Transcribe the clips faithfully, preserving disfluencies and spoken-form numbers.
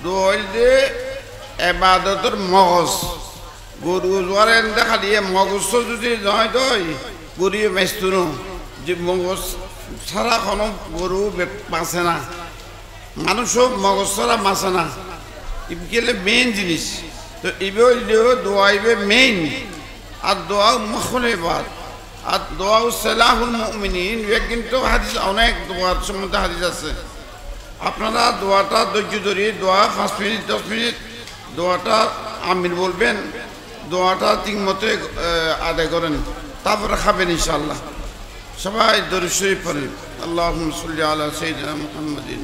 দোয়াইলে এবাদতের মগজ গরু জোয়ারেন দেখা দিয়ে মগজ যদি নয় দই গরুয়ে মেস্তুনো যে মগজ ছাড়া কোনো গরু বাঁচে না মানুষও মগজ ছাড়া বাঁচে না গেলে মেইন জিনিস তো এবার দোয়াইবে মেইন আর দোয়া মখলে বাদ আর দোয়া সালাহুল মুমিনিন কিন্তু হাদিস অনেক দোয়ার সম্বন্ধে হাদিস আছে আপনারা দোয়াটা ধৈর্য ধরে দোয়া পাঁচ মিনিট দশ মিনিট দোয়াটা আমিন বলবেন দোয়াটা ঠিক মতো আদায় করেন তারপরে খাবেন ইনশাআল্লাহ সবাই দরুদ শরীফ পড়েন আল্লাহুম্মা সাল্লি আলা সাইয়্যিদিনা মুহাম্মাদিন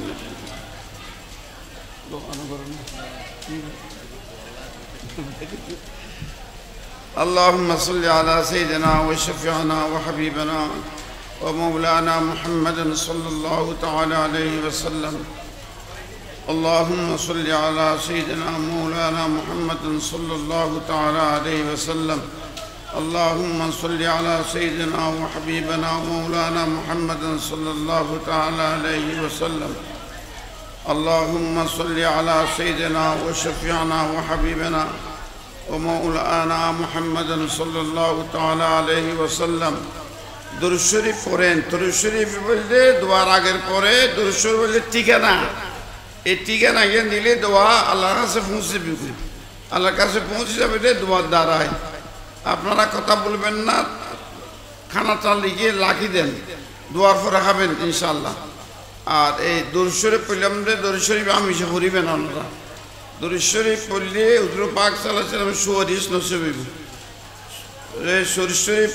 اللهم صل على سيدنا وشفيعنا وحبيبنا ومولانا محمد صلى الله تعالى عليه وسلم اللهم صل على سيدنا مولانا محمد صلى الله تعالى عليه وسلم اللهم صل على سيدنا وحبيبنا ومولانا محمد صلى الله تعالى عليه وسلم اللهم صل على سيدنا وشفيعنا وحبيبنا ومولانا محمد صلى الله تعالى عليه وسلم দুরূদ শরীফ পড়েন দুরূদ শরীফ বলতে দোয়ার আগের পরে দুরূদ শরীফ বলতে ঠিকানা এই ঠিকানা গিয়ে দিলে দোয়া আল্লাহর কাছে পৌঁছে যাবে আল্লাহর কাছে পৌঁছে যাবে দোয়ার দ্বারায় আপনারা কথা বলবেন না খানাটা লিখে লাখি দেন দোয়ার পরে খাবেন ইনশাআল্লাহ আর এই দুরূদ শরীফ পড়লাম যে দুরূদ শরীফ আমিষে পড়িবেন আপনারা দুরূদ শরীফ পড়লে হুজুর পাক সাল্লাল্লাহু আলাইহি ওয়াসাল্লাম সুহাদিস নসিব হইব এই দুরূদ শরীফ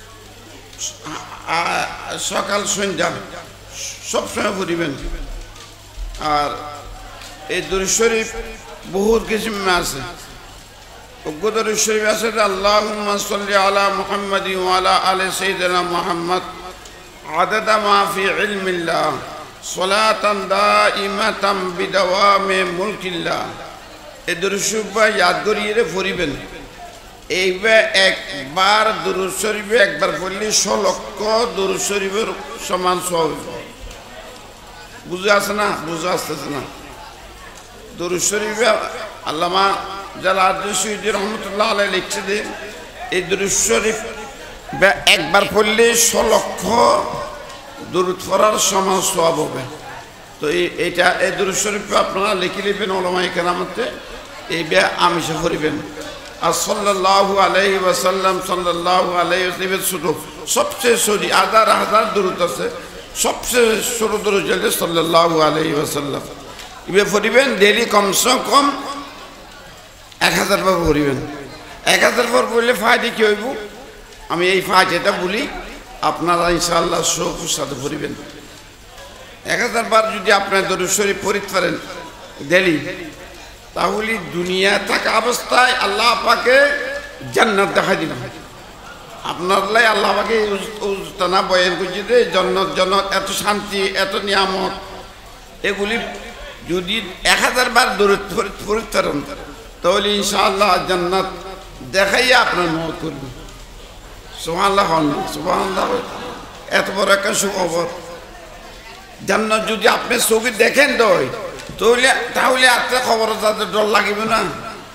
সকাল সন্ধ্যা সবসময় পড়িবেন আর এই দুরূদ শরীফ বহুত কিসিম আছে দুরূদ শরীফ আছে আল্লাহুম্মা সাল্লি আলা মুহাম্মাদি ওয়া আলা আলি সাইয়্যিদিনা মুহাম্মদ আদাদা মা ফি ইলমিল্লাহ সালাতান দাইমাতাম বিদাওয়ামি মুলকিল্লাহ এই দুরূদ শরীফ ইয়াদ করিয়ে পড়িবেন এইবার একবার দুরূদ শরীফ একবার পড়লে ছ লক্ষ দুরূদ শরীফের সমান সওয়াব বুঝে আসে না বুঝে আসতেছে না দুরূদ শরীফ আল্লামা জালালউদ্দিন সুয়ুতী রহমাতুল্লাহ আলাইহি লিখছে যে এই দুরূদ শরীফ একবার পড়লে ছ লক্ষ দুরূদ পড়ার সমান সওয়াব হবে তো এইটা এই দুরূদ শরীফ আপনারা লিখে নেবেন উলামায়ে কেরামতে এইটা আমিষে পড়িবেন আর সাল্লাল্লাহু আলাইহি ওয়াসাল্লাম সাল্লাল্লাহু আলাইহি ওয়াসাল্লাম ছোট সবচেয়ে সরি হাজার হাজার দুরূদ আছে সবচেয়ে ছোট দুরূদ হলো সাল্লাল্লাহু আলাইহি ওয়াসাল্লাম এবার পড়িবেন ডেইলি কমসে কম এক হাজার বার পড়িবেন এক হাজার বার পড়লে ফায়দা কি হইব আমি এই ফায়দাটা বলি আপনারা ইনশাআল্লাহ সবুর সাথে পড়িবেন এক হাজার বার যদি আপনার দরুদ শরীফ পড়তে পারেন ডেইলি তাহলে দুনিয়া থাকা অবস্থায় আল্লাহ পাকে জান্নাত দেখাই দিবেন আপনার লাই আল্লাহ পাকে উস্তানা বয়ান করছে যে জান্নাত জান্নাত এত শান্তি এত নিয়ামত এগুলি যদি এক হাজার বার দরুদ পড়তে পারেন তাহলে ইনশাআল্লাহ জান্নাত দেখাইয়া আপনার মত করবে সুবহানাল্লাহ সুবহানাল্লাহ এত বড় একটা সুখবর জান্নাত যদি আপনি চোখে দেখেন দই তাহলে তাহলে আপনার খবর তাদের ডর লাগবে না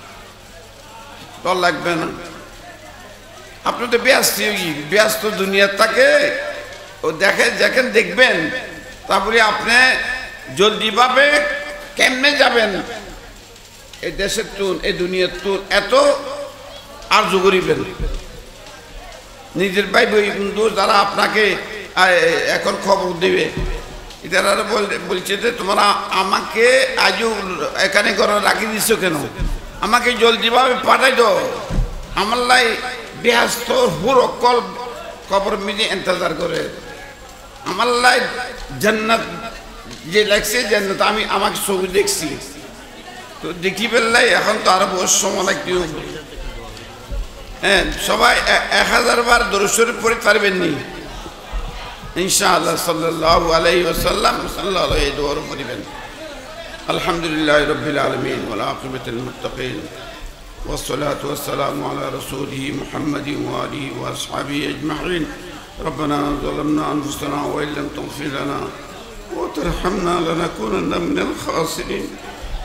ডর লাগবে না আপনি তো ব্যস্ত ব্যস্ত দুনিয়ার থাকে ও দেখে দেখেন দেখবেন তারপরে আপনি জলদি ভাবে কেমনে যাবেন এই দেশের তুন এই দুনিয়ার তুন এত আরজু করিবেন নিজের ভাই বন্ধু যারা আপনাকে এখন খবর দিবে এরা বলছে যে তোমরা আমাকে আজও এখানে ঘরে রাখি দিচ্ছ কেন আমাকে জলদিভাবে পাঠাই দাও আমার লাই ব্যস্ত পুরো কল খবর মিলে ইন্তজার করে আমার লাই জান্নাত যে লাগছে জান্নাত আমি আমাকে ছবি দেখছি তো দেখি পেলাই এখন তো আরো বহু সময় লাগতে হ্যাঁ সবাই এক হাজার বার দরুদ শরীফ পড়তে পারবেন নি ইনশাআল্লাহ সাল্লাল্লাহু আলাইহি ওয়াসাল্লাম সাল্লাল্লাহু আলাইহি দোয়া পড়বেন আলহামদুলিল্লাহি রাব্বিল আলামিন ওয়াল আকিবাতুল মুত্তাকিন والصلاة والسلام على رسوله محمد وآله وأصحابه أجمعين ربنا ظلمنا أنفسنا وإن لم تغفر لنا وترحمنا لنكونن من الخاسرين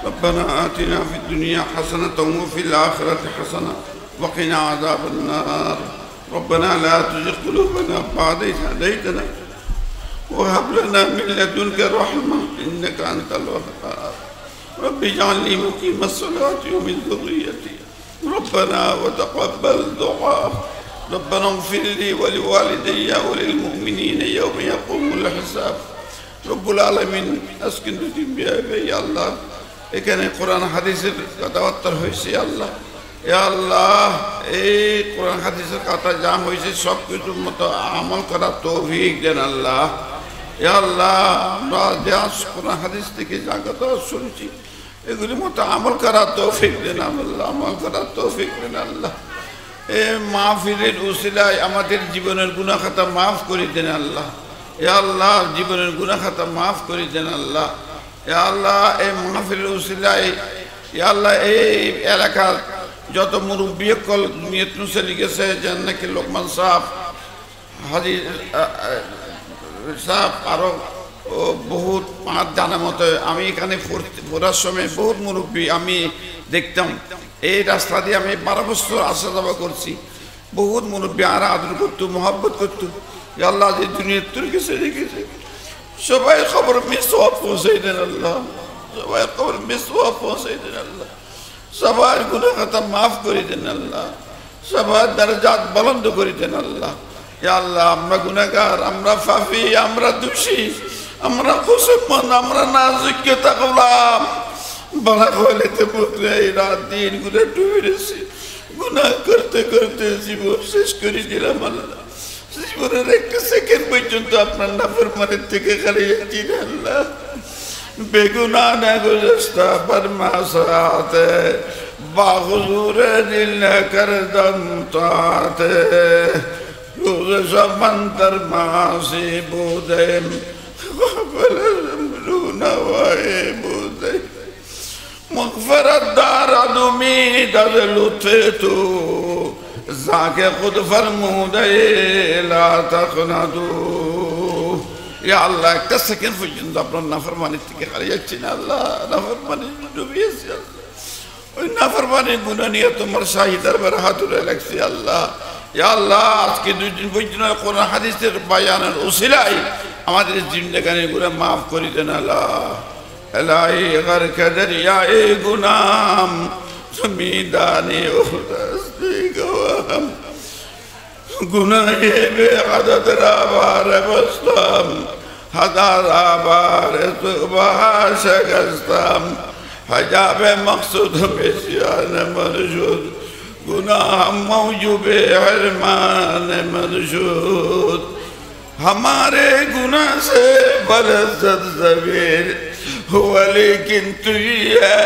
ربنا آتنا في الدنيا حسنة وفي الآخرة حسنة وقنا عذاب النار ربنا لا تزغ قلوبنا بعد إذ هديتنا وهب لنا من لدنك رحمة إنك أنت الوهاب رب اجعلني مقيم الصلاة ومن ذريتي ربنا وتقبل دعاء ربنا اغفر لي ولوالدي وللمؤمنين يوم يقوم الحساب رب العالمين اسكن يا الله এখানে কোরআন হাদিসের কথাবার্তা হয়েছে আল্লাহ ইয়া আল্লাহ এই কোরআন হাদিসের কথা যা হয়েছে সব কিছুর মতো আমল করার তৌফিক দেন আল্লাহ ইয়া আল্লাহ আমরা যা কোরআন হাদিস থেকে যা কথা শুনছি এগুলির মতো আমল করার তৌফিক দেন আল্লাহ আমল করার তৌফিক দেন আল্লাহ এ মাহফিলের উসিলায় আমাদের জীবনের গুনাহ খাতা মাফ করে দেন আল্লাহ ইয়া আল্লাহ জীবনের গুনাহ খাতা মাফ করে দেন আল্লাহ ইয়া আল্লাহ এই মাহফিলের উসিলায় ইয়া আল্লাহ এই এলাকার যত মুরব্বী কল নিয়ত চলে গেছে জান্নাতি লোকমান সাহেব হাজি সাহেব আরো বহুত পাঁচ জানা মতো আমি এখানে পড়ার সময় বহুত মুরব্বী আমি দেখতাম এই রাস্তা দিয়ে আমি বারো বছর আসা যাওয়া করছি বহুত মুরব্বী আর আদর করতো মহব্বত করতো আল্লাহ যে দুনিয়ার তোর কাছে রেখেছে সবাই খবর মিসওয়াব পৌঁছাই দেন আল্লাহ সবাই খবর মিসওয়াব পৌঁছাই দেন আল্লাহ সবার গুনাহ খাতা মাফ করে দেন আল্লাহ সবার দরজাত বুলন্দ করে দেন আল্লাহ ইয়া আল্লাহ আমরা গুনাহগার আমরা পাপী আমরা দোষী আমরা খুশমন আমরা নাযোগ্যতা করলাম বলা হইলেতে মুখে এই রাত দিন গুলো ডুবে রয়েছে গুনাহ করতে করতে জীবন শেষ করে দিলাম আল্লাহ জীবনের একটা সেকেন্ড পর্যন্ত আপনার নাফরমানের থেকে খালি যাচ্ছি না আল্লাহ বেগুনা না গুজস্তা ফরমাসাতে বাহুজুর দিল না করদম তাতে রোজ সমন্তর মাসি বুদেম রুনাওয়ে বুদে مغفرت دارد امید از لطف تو زاکه خود فرموده لا تقنطو یا الله একটা সেকেন্ড পর্যন্ত আপনার নাফরমানি থেকে খালি যাচ্ছি না আল্লাহ নাফরমানি ডুবিয়েছি আল্লাহ ওই নাফরমানি গুনাহ নিয়ে তোমার শাহী দরবারে হাত তুলে রাখছি আল্লাহ ইয়া আল্লাহ আজকে দুই দিন পর্যন্ত কোরআন হাদিসের বয়ানের উসিলায় আমাদের জিন্দেগানির গুনাহ মাফ করে দেন আল্লাহ الہی غرق دریائے گناہم زمیندانی اخدستی گوام گناہی بے عدد رابار بستم ہزار آبار صبح شکستم حجاب مقصود بسیان مرشود گناہم موجوب حرمان مرشود ہمارے گناہ سے برزد زبیر هو لیکن তুই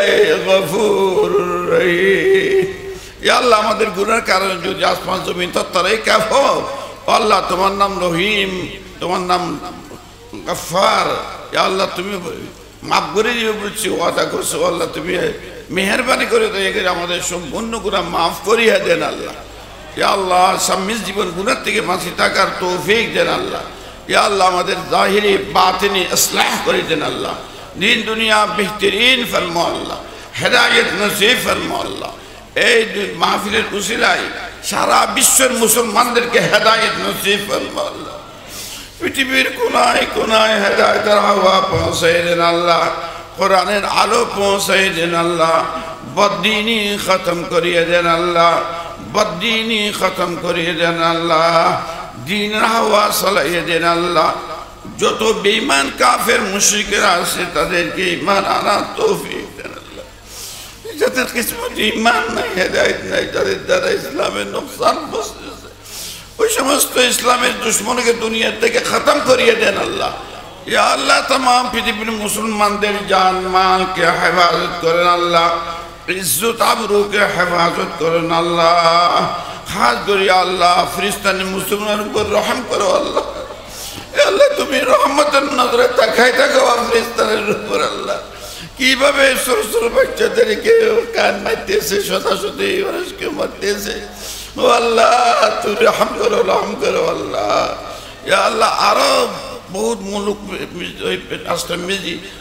গফুর রহিম ইয়া আল্লাহ আমাদের গুনাহের কারণে যদি আসমান জমিন তত্তরাই কাফো আল্লাহ তোমার নাম রহিম তোমার নাম গফফার ইয়া আল্লাহ তুমি মাফ করে দিও বলছি ওয়াদা করছো আল্লাহ তুমি মেহেরবানি করে দয়া করে আমাদের সম্পূর্ণ গুনাহ মাফ করিয়া দেন আল্লাহ ইয়া আল্লাহ সাম্মিল জীবন গুনাহ থেকে বাঁচি থাকার তৌফিক দেন আল্লাহ ইয়া আল্লাহ আমাদের জাহিরি বাতিনি ইসলাহ করে দেন আল্লাহ دین دنیا بہترین فرما اللہ ہدایت نصیب فرما اللہ اے محفل উসিলায় সারা বিশ্বের মুসলমানদের কে হেদায়েত নসিব ফরমা আল্লাহ পৃথিবীর কোনায় কোনায় হেদায়েতের হাওয়া পৌঁছায় দেন আল্লাহ কোরআনের আলো পৌঁছায় দেন আল্লাহ বদ্দিনী খতম করিয়ে দেন আল্লাহ বদ্দিনী খতম করিয়ে দেন আল্লাহ দ্বীনের হাওয়া চালাইয়ে দেন আল্লাহ যত বেঈমান কাফের মুশরিকরা আছে তাদেরকে ঈমান আনার তৌফিক দেন আল্লাহ যাদের কিসমত ঈমান নাই হেদায়েত নাই তাদের দ্বারা ইসলামের নুকসান পৌঁছেছে ওই সমস্ত ইসলামের দুশমনকে দুনিয়া থেকে খতম করিয়ে দেন আল্লাহ ইয়া আল্লাহ तमाम পৃথিবীর মুসলমানদের জান মালকে হেফাজত করেন আল্লাহ ইজ্জত আবরুকে হেফাজত করেন আল্লাহ খাস করে আল্লাহ ফিলিস্তিনি মুসলমানদের উপর রহম করো আল্লাহ আল্লাহ তুমি রহমতের নজরে তাকাই থাকো ফিলিস্তিনের উপর আল্লাহ কিভাবে ছোট ছোট বাচ্চাদেরকে কান মারতেছে শতাশতি মানুষকে মারতেছে ও আল্লাহ তুমি রহম করো রহম করো আল্লাহ ইয়া আল্লাহ আরো বহুত মুলুক রাষ্ট্র মিজি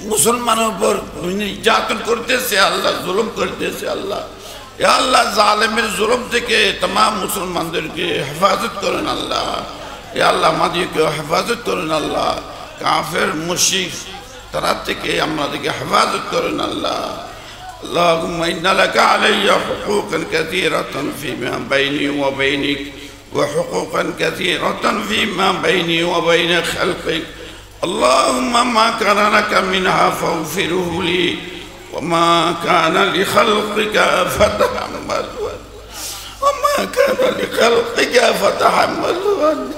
মুসলমানের উপর নির্যাতন করতেছে আল্লাহ, জুলুম করতেছে আল্লাহ। ইয়া আল্লাহ জালেমের জুলুম থেকে तमाम মুসলমানদেরকে হেফাজত করেন আল্লাহ। ইয়া আল্লাহ আমাদেরকে হেফাজত করেন আল্লাহ। কাফের মুশরিক তারা থেকে আমাদেরকে হেফাজত করেন আল্লাহ। اللهم إن لك علي حقوقا كثيرة فيما بيني وبينك وحقوقا كثيرة فيما بيني وبين خلقك. اللهم ما كان لك منها فاغفره لي وما كان لخلقك فتحمله وما كان لخلقك فتحمله.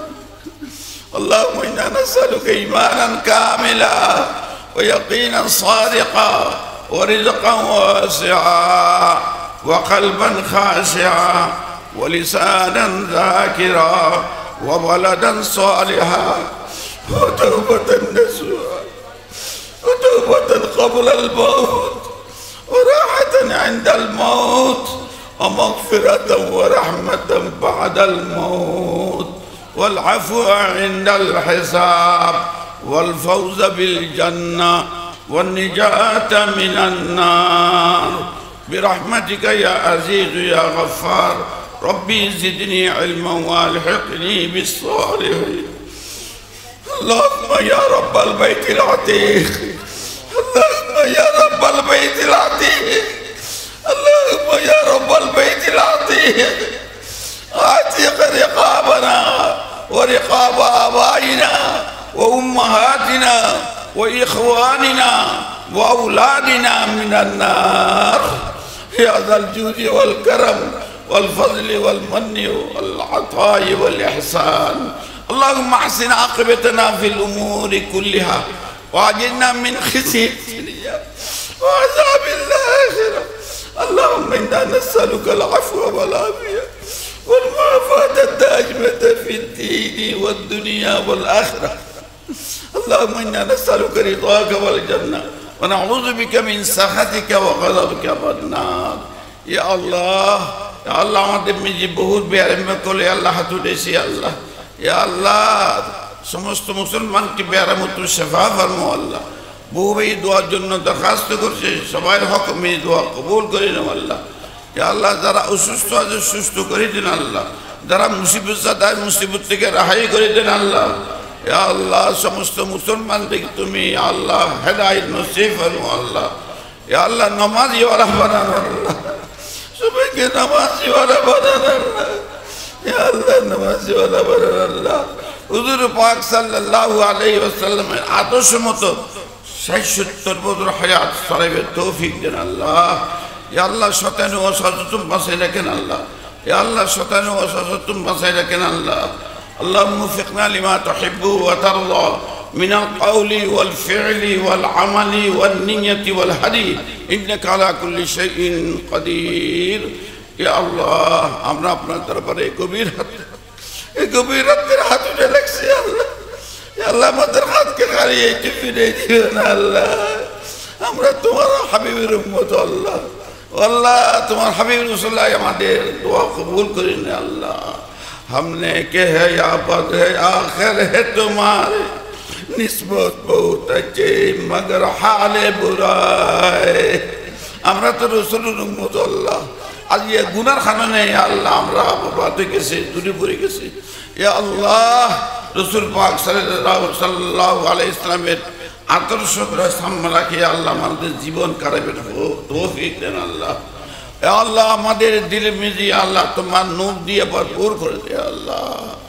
اللهم إنا نسألك إيمانا كاملا ويقينا صادقا ورزقا واسعا وقلبا خاشعا ولسانا ذاكرا وولدا صالحا وتوبة نسوها وتوبة قبل الموت وراحة عند الموت ومغفرة ورحمة بعد الموت والعفو عند الحساب والفوز بالجنة والنجاة من النار برحمتك يا عزيز يا غفار. ربي زدني علما والحقني بالصالحين. اللهم يا رب البيت العتيق، اللهم يا رب البيت العتيق، اللهم يا رب البيت العتيق اعتق رقابنا ورقاب آبائنا وأمهاتنا وإخواننا وأولادنا من النار يا ذا الجود والكرم والفضل والمن والعطاء والإحسان. اللهم احسن عاقبتنا في الأمور كلها وأجرنا من خزي الدنيا وعذاب الآخرة. اللهم إنا نسألك العفو والعافية والمعافاة الدائمة في الدين والدنيا والآخرة. اللهم إنا نسألك رضاك والجنة ونعوذ بك من سخطك وغضبك والنار. يا الله يا الله আমাদের মিজি বহুত বেয়ারামে কোলে আল্লাহ হাত উঠেছি আল্লাহ। ইয়া আল্লাহ সমস্ত মুসলমানকে বেয়ারামত শেফা ফরমাও আল্লাহ। বহু ভাই দোয়ার জন্য দরখাস্ত করছে, সবাই হক মেয়ে দোয়া কবুল করে নাও আল্লাহ। ইয়া আল্লাহ যারা অসুস্থ আছে সুস্থ করে দেন আল্লাহ, যারা মুসিবত জাদায় মুসিবত থেকে রেহাই করে দেন আল্লাহ। ইয়া আল্লাহ সমস্ত মুসলমানদেরকে তুমি আল্লাহ হেদায়েত নসিব ফরমাও আল্লাহ। ইয়া আল্লাহ নামাজি ওয়ালা বানান আল্লাহ, সবাইকে নামাজি ওয়ালা বানান আল্লাহ। ইয়া আল্লাহ নামাজি ওয়ালা বানান আল্লাহ। হুজুর পাক সাল্লাল্লাহু আলাইহি ওয়াসাল্লামের আদর্শ মতো ষাট সত্তর বছর হায়াত সারাইবের তৌফিক দেন আল্লাহ। ইয়া আল্লাহ শয়তান ও সচেতন বাঁচাই রাখেন আল্লাহ। ইয়া আল্লাহ শয়তান ও সচেতন বাঁচাই রাখেন আল্লাহ। اللهم وفقنا لما تحب وترضى من القول والفعل والعمل والنية والهدي إنك على كل شيء قدير. يا الله আমরা আপনার দরবারে গভীর হাত এই গভীর হাতের হাত উঠে লাগছি আল্লাহ। ইয়া আল্লাহ আমাদের হাতকে খালি এইটি ফিরে দিও না আল্লাহ। আমরা তোমার হাবিবের উম্মত আল্লাহ। আল্লাহ তোমার হাবিব রাসূলুল্লাহ আমাদের দোয়া কবুল করেন আল্লাহ। हमने के है या बद है आखिर है तुम्हारे निस्बत बहुत अच्छे मगर हाल बुरा है। আমরা তো রাসূলের উম্মত আল্লাহ। আজ এই গুনার কারণে আল্লাহ আমরা বাতে গেছি, দূরে পড়ে গেছি। ইয়া আল্লাহ রাসূল পাক সাল্লাল্লাহু আলাইহি ওয়াসাল্লামের আদর্শকে সামনে রাখি আল্লাহ আমাদের জীবন কারাবের তৌফিক দেন আল্লাহ। আল্লাহ আমাদের দিল মিজি আল্লাহ তোমার নূর দিয়ে ভরপুর করে দে আল্লাহ।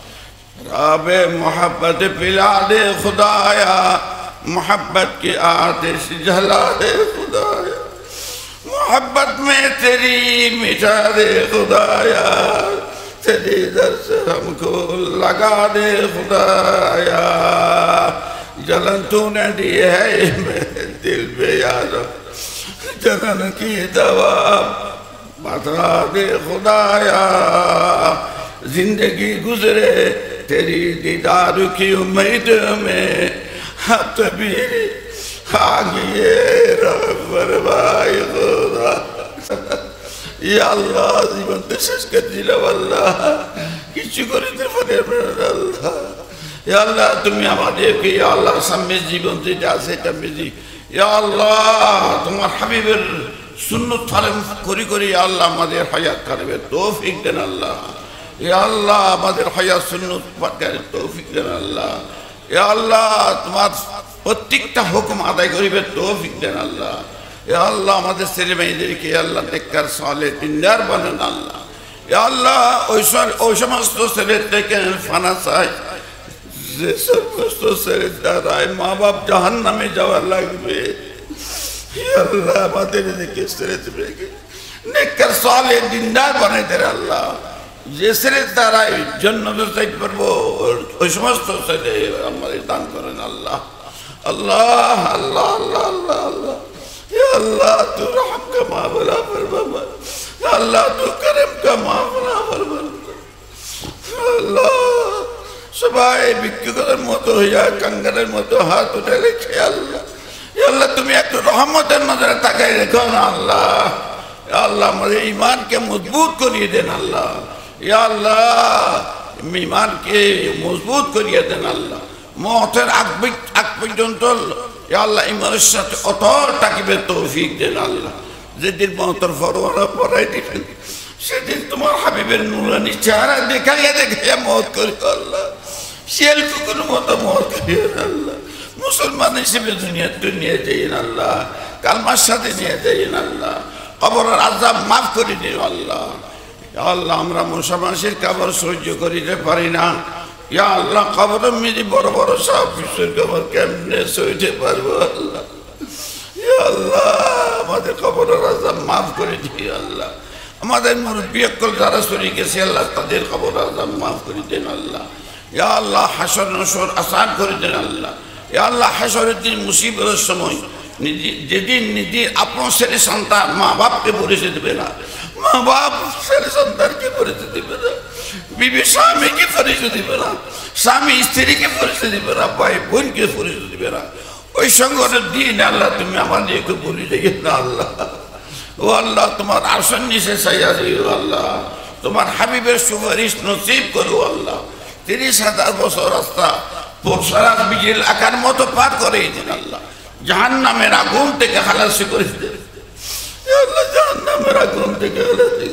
রাবে मोहब्बत पिला दे खुदाया, मोहब्बत की आतिश जला दे खुदाया, मोहब्बत में तेरी मिटा दे खुदाया, तेरी दर से हमको लगा दे खुदाया। जलन तूने दी है मेरे दिल पे यार, जलन की दवा बता दे खुदाया। जिंदगी गुजरे तेरी दीदार की उम्मीद में, हाथ भी आगे रखवाए खुदा। या अल्लाह जीवन शेष कर दिला আল্লাহ, কিছু করিতে পারে না আল্লাহ। ইয়া আল্লাহ তুমি আমাদেরকে ইয়া আল্লাহ সামনে জীবন যেটা আছে এটা মেজি ইয়া আল্লাহ তোমার হাবিবের সুন্নত পালন করি করি আল্লাহ আমাদের হায়াত কারবে তৌফিক দেন আল্লাহ। ইয়া আল্লাহ আমাদের হায়াত সুন্নত পালনের তৌফিক দেন আল্লাহ। ইয়া আল্লাহ তোমার প্রত্যেকটা হুকুম আদায় করিবে তৌফিক দেন আল্লাহ। ইয়া আল্লাহ আমাদের ছেলে মেয়েদেরকে আল্লাহ নেককার সালেহ দিনদার বানান আল্লাহ। ইয়া আল্লাহ ওই ওই সমস্ত ছেলে থেকে ফানা চাই যে সমস্ত ছেলের দ্বারায় মা বাপ জাহান্নামে যাওয়া লাগবে। ইয়া আল্লাহ আমাদের এদিকে ছেলে থেকে নেককার সালেহ দিনদার বানাই দেন আল্লাহ। যে ছেলের দ্বারাই জান্নাতে যাইতে পারবো ওই সমস্ত ছেলে আমাদের দান করেন আল্লাহ। আল্লাহ আল্লাহ আল্লাহ আল্লাহ আল্লাহ या अल्लाह तू रहम का मावला फरमा, या अल्लाह तू करम का मावला फरमा। अल्लाह সবাই ভিক্ষুকের মতো হইয়া কাঙ্গালের মতো হাত উঠে রেখে আল্লাহ, ইয়া আল্লাহ তুমি একটু রহমতের নজরে তাকাই রেখো না আল্লাহ। ইয়া আল্লাহ আমাদের ঈমানকে মজবুত করিয়ে দেন আল্লাহ। ইয়া আল্লাহ ঈমানকে মজবুত করিয়ে দেন আল্লাহ। মওতের আগ আগ পর্যন্ত ইয়া আল্লাহ ঈমানের সাথে অটল থাকিবে তৌফিক দেন আল্লাহ। যেদিন মওতের ফরওয়ারা পড়াই দিবেন সেদিন তোমার হাবিবের নূরানি চেহারা দেখাইয়া দেখাইয়া মওত করিও আল্লাহ। শিয়াল কুকুরের মতো মওত করিও আল্লাহ। মুসলমান হিসেবে দুনিয়া দুনিয়া যাইন আল্লাহ, কালমার সাথে নিয়ে যাইন আল্লাহ। কবরের আযাব মাফ করে দিও আল্লাহ। ইয়া আল্লাহ আমরা মুসলমানের কবর সহ্য করিতে পারি না। ইয়া আল্লাহ কবরের মধ্যে বড় বড় সব বিশ্বের কবর কেমনে সইতে পারবো আল্লাহ। ইয়া আল্লাহ আমাদের কবরের আযাব মাফ করে দিও আল্লাহ। আমাদের মুরব্বী অকল যারা চলে গেছে আল্লাহ তাদের কবরের আযাব মাফ করে দেন আল্লাহ। ইয়া আল্লাহ হাসর নসর আসান করে দেন আল্লাহ। ইয়া আল্লাহ হাসরের দিন মুসিবতের সময় যেদিন নিজের আপন ছেলে সন্তান মা বাপকে পরিচয় দেবে না, মা বাপ ছেলে সন্তানকে পরিচয় দেবে না, বিবি স্বামীকে পরিচয় দিবে না, স্বামী স্ত্রীকে পরিচয় দিবে না, ভাই বোনকে পরিচয় দিবে না, ওই সংকটের দিন আল্লাহ তুমি আমাদেরকে বলি দেখে না আল্লাহ। ও আল্লাহ তোমার আরশের নিচে ছায়া দিও আল্লাহ। তোমার হাবিবের সুপারিশ নসিব করো আল্লাহ। তিরিশ হাজার বছর রাস্তা সারা বিজেল আকার মতো পার করে দিন আল্লাহ। জাহান্নামের আগুন থেকে খালাসি করে দেন আল্লাহ। জাহান্নামের আগুন থেকে খালাসি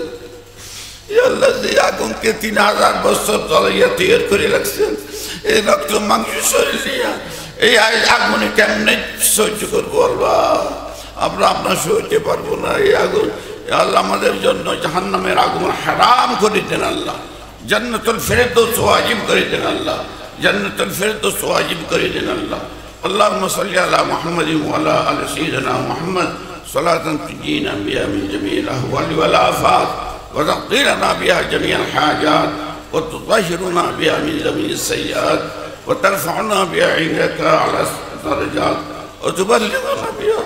আল্লাহ। যে আগুনকে তিন হাজার বছর জ্বালাইয়া তৈরি করে রাখছেন, এই রক্ত মাংস শরীর এই আগুনে কেমনে সহ্য করবো আল্লাহ? আমরা আপনার সইতে পারবো না এই আগুন। আল্লাহ আমাদের জন্য জাহান্নামের আগুন হারাম করে দেন আল্লাহ। জান্নাতুল ফেরদৌস ওয়াজিব করে দেন আল্লাহ। জান্নাতুল ফেরদৌস ওয়াজিব করে দেন আল্লাহ। اللهم صل على محمد وعلى آل سيدنا محمد صلاة تنجينا بها من جميع الأهوال والآفات وتقضي لنا بها جميع الحاجات وتطهرنا بها من جميع السيئات وترفعنا بها عندك على الدرجات وتبلغنا بها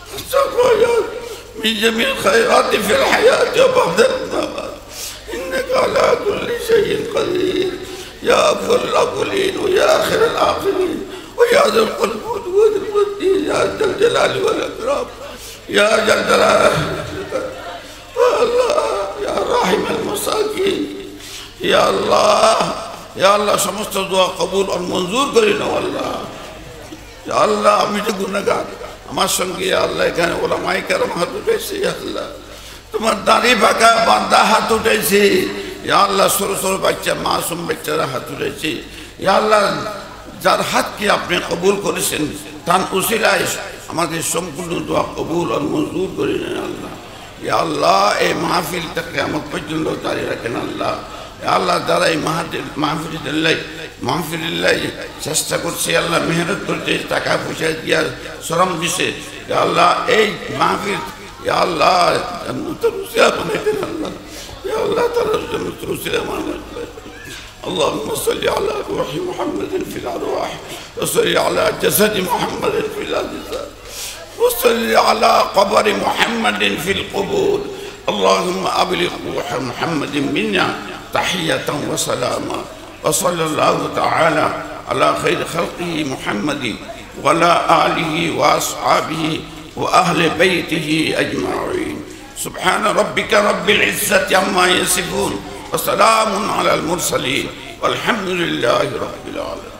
الغايات من جميع الخيرات في الحياة وبعد الممات إنك على كل شيء قدير يا أول الأولين ويا آخر الآخرين ويا ذا القلب والود والدين يا ذا الجلال والإكرام يا ذا الجلال الله يا راحم المساكين يا الله يا الله সমস্ত দোয়া কবুল আর মঞ্জুর করে নাও আল্লাহ। ইয়া আল্লাহ আমি যে গুনাহগার, আমার সঙ্গে আল্লাহ এখানে ওলামায়ে কেরাম হাত উঠেছে আল্লাহ। তোমার দাড়ি পাকা বান্দা হাত উঠেছে ইয়া আল্লাহ। ছোট ছোট বাচ্চা মাসুম বাচ্চারা হাত উঠেছে ইয়া আল্লাহ। যার হাতকে আপনি কবুল করেছেন তার উসিলায় আমাদের সম্পূর্ণ দোয়া কবুল আর মঞ্জুর করে নেন আল্লাহ। ইয়া আল্লাহ এই মাহফিলটা কিয়ামত পর্যন্ত জারি রাখেন আল্লাহ। ইয়া আল্লাহ যারা এই মাহফিল মাহফিলিল্লাহ মাহফিলিল্লাহ চেষ্টা করছে আল্লাহ, মেহনত করছে, টাকা পয়সা দিয়া শ্রম দিছে ইয়া আল্লাহ, এই মাহফিল ইয়া আল্লাহ জান্নাতুল উসিলা বানাই দেন আল্লাহ। ইয়া আল্লাহ তাআলা জান্নাতুল উসিলা বানাই দেন। اللهم صل على روح محمد في الأرواح وصل على جسد محمد في الأجساد وصل على قبر محمد في القبور. اللهم أبلغ روح محمد منا تحية وسلاما. وصلى الله تعالى على خير خلقه محمد وعلى آله وأصحابه وأهل بيته أجمعين. سبحان ربك رب العزة عما يصفون وسلام على المرسلين والحمد لله رب العالمين.